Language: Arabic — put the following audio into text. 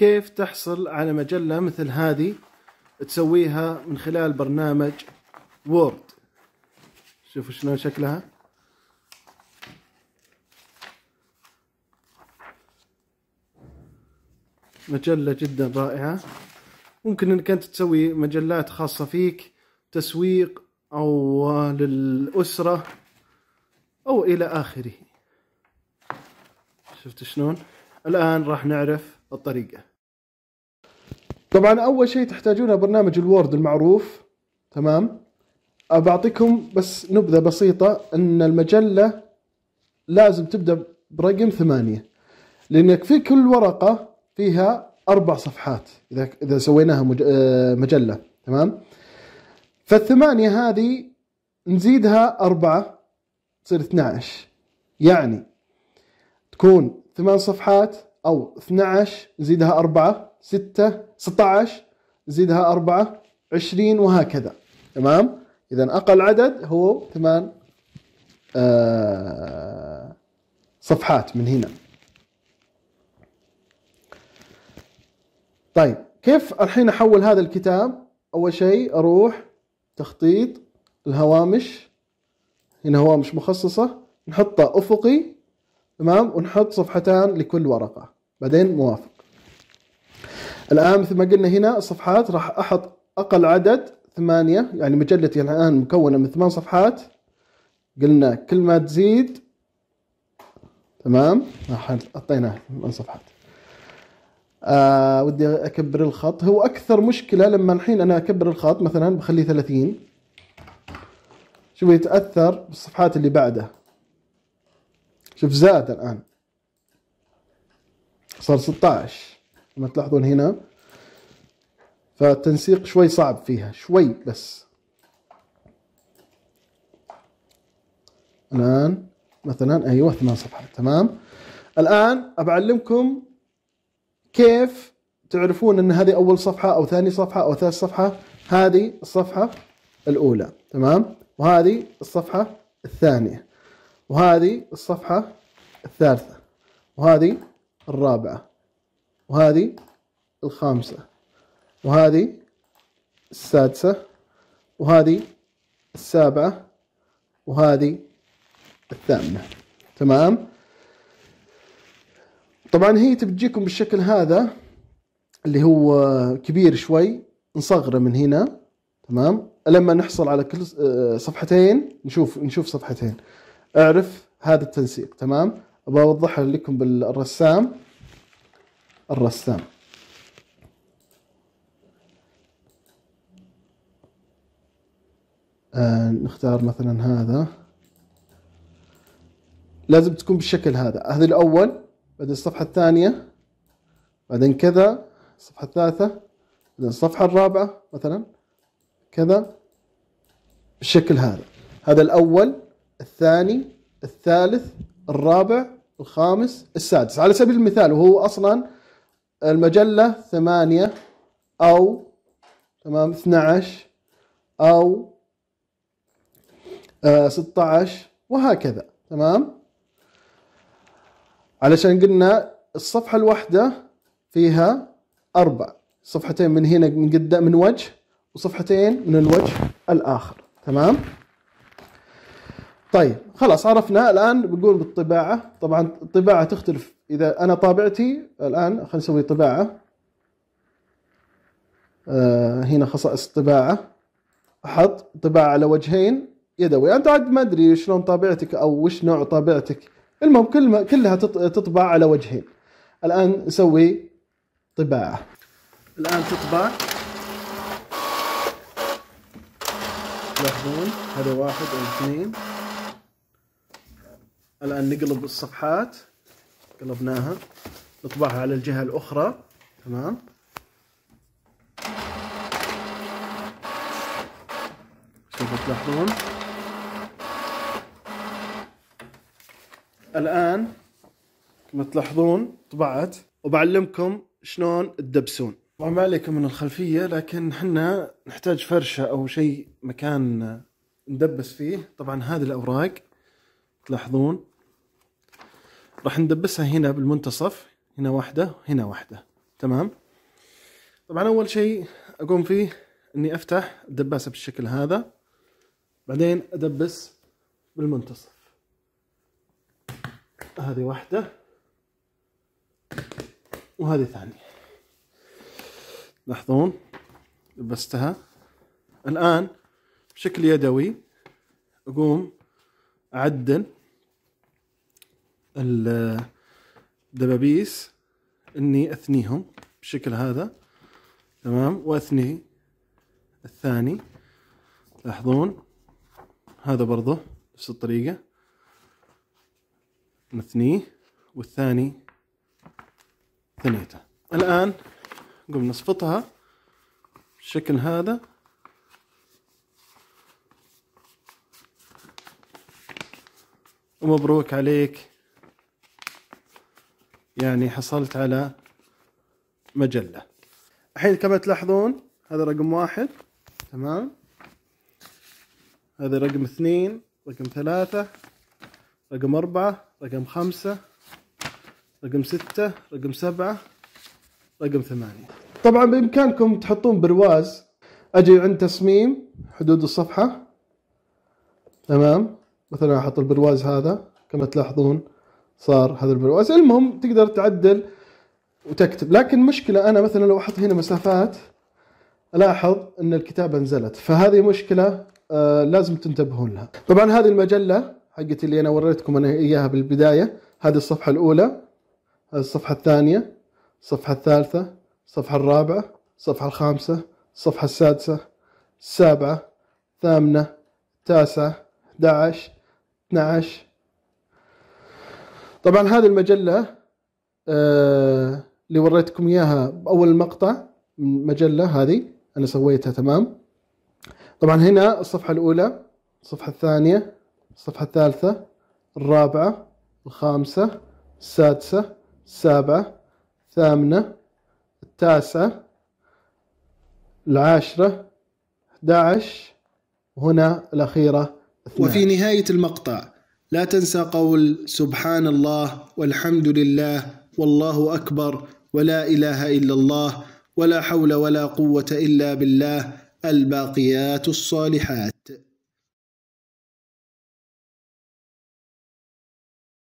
كيف تحصل على مجلة مثل هذه تسويها من خلال برنامج وورد. شوفوا شلون شكلها. مجلة جدا رائعة. ممكن انك انت تسوي مجلات خاصة فيك، تسويق او للأسرة او الى اخره. شفت شلون؟ الان راح نعرف الطريقة. طبعا اول شيء تحتاجون برنامج الوورد المعروف. تمام. بعطيكم بس نبذة بسيطة ان المجلة لازم تبدأ برقم 8، لانك في كل ورقة فيها 4 صفحات اذا سويناها مجلة. تمام. فالثمانية هذه نزيدها 4 تصير 12، يعني تكون 8 صفحات، او 12 نزيدها 4 6 16 نزيدها 4 20 وهكذا. تمام. اذا اقل عدد هو 8 صفحات من هنا. طيب كيف الحين احول هذا الكتاب؟ اول شيء اروح تخطيط الهوامش، هنا هوامش مخصصة، نحطها افقي. تمام. ونحط صفحتان لكل ورقة، بعدين موافق. الان مثل ما قلنا هنا الصفحات راح احط اقل عدد 8، يعني مجلتي الان مكونة من 8 صفحات. قلنا كل ما تزيد، تمام، حطيناه 8 صفحات. ودي اكبر الخط. هو اكثر مشكلة لما الحين انا اكبر الخط مثلا بخليه 30، شوف يتأثر بالصفحات اللي بعده. شوف زاد الان صار 16 كما تلاحظون هنا، فالتنسيق شوي صعب فيها شوي. بس الان مثلا ايوه 8 صفحات. تمام. الان أبعلمكم كيف تعرفون ان هذه اول صفحة او ثاني صفحة او ثالث صفحة. هذه الصفحة الاولى، تمام، وهذه الصفحة الثانية، وهذه الصفحة الثالثة، وهذه الرابعة، وهذه الخامسة، وهذه السادسة، وهذه السابعة، وهذه الثامنة. تمام. طبعا هي تبجيكم بالشكل هذا اللي هو كبير شوي، نصغره من هنا. تمام. لما نحصل على كل صفحتين نشوف صفحتين، اعرف هذا التنسيق. تمام. ابغى اوضحها لكم بالرسام. نختار مثلا هذا، لازم تكون بالشكل هذا. هذا الأول، بعدين الصفحة الثانية، بعدين كذا الصفحة الثالثة، بعدين الصفحة الرابعة مثلا كذا بالشكل هذا. هذا الأول، الثاني، الثالث، الرابع، الخامس، السادس، على سبيل المثال. وهو أصلا المجلة 8 أو تمام 12 أو 16 وهكذا. تمام. علشان قلنا الصفحة الواحدة فيها 4 صفحتين من هنا من قدام من وجه، وصفحتين من الوجه الآخر. تمام. طيب خلاص عرفنا. الآن بنقول بالطباعة. طبعا الطباعة تختلف. إذا أنا طابعتي الآن، خلينا نسوي طباعة. هنا خصائص الطباعة، أحط طباعة على وجهين يدوي. أنت عاد ما أدري شلون طابعتك أو وش نوع طابعتك، المهم كلها تطبع على وجهين. الآن نسوي طباعة. الآن تطبع، تلاحظون هذا 1 أو 2. الآن نقلب الصفحات، قلبناها، نطبعها على الجهة الأخرى. تمام. شوفوا تلاحظون الآن كما تلاحظون طبعت. وبعلمكم شلون تدبسون. طبعا ما عليكم من الخلفية، لكن حنا نحتاج فرشة أو شيء مكان ندبس فيه. طبعا هذه الأوراق تلاحظون راح ندبسها هنا بالمنتصف، هنا واحدة هنا واحدة. تمام. طبعا أول شيء أقوم فيه إني أفتح الدباسة بالشكل هذا، بعدين أدبس بالمنتصف. هذه واحدة وهذه ثانية. لاحظون دبستها. الآن بشكل يدوي أقوم أعدل الدبابيس إني أثنيهم بالشكل هذا، تمام، وأثني الثاني. لاحظون هذا برضه نفس الطريقة، نثنيه والثاني ثنيته. الآن نقوم نصفطها بالشكل هذا، ومبروك عليك، يعني حصلت على مجلة. الحين كما تلاحظون هذا رقم 1، تمام، هذا رقم 2، رقم 3، رقم 4، رقم 5، رقم 6، رقم 7، رقم 8. طبعا بإمكانكم تحطون برواز. أجي عند تصميم حدود الصفحة، تمام، مثلا أحط البرواز هذا كما تلاحظون صار هذا البرواز. المهم تقدر تعدل وتكتب، لكن مشكلة أنا مثلا لو أحط هنا مسافات ألاحظ أن الكتابة نزلت، فهذه مشكلة لازم تنتبهون لها. طبعا هذه المجلة حقتي اللي أنا وريتكم أنا إياها بالبداية، هذه الصفحة الأولى، هذه الصفحة الثانية، الصفحة الثالثة، الصفحة الرابعة، الصفحة الخامسة، الصفحة السادسة، السابعة، الثامنة، التاسعة، 11، 12. طبعا هذه المجلة اللي وريتكم إياها بأول المقطع، مجلة هذه أنا سويتها، تمام. طبعا هنا الصفحة الأولى، الصفحة الثانية، الصفحة الثالثة، الرابعة، الخامسة، السادسة، السابعة، الثامنة، التاسعة، 10، 11، وهنا الأخيرة 12. وفي نهاية المقطع لا تنسى قول سبحان الله والحمد لله والله أكبر ولا إله إلا الله ولا حول ولا قوة إلا بالله، الباقيات الصالحات.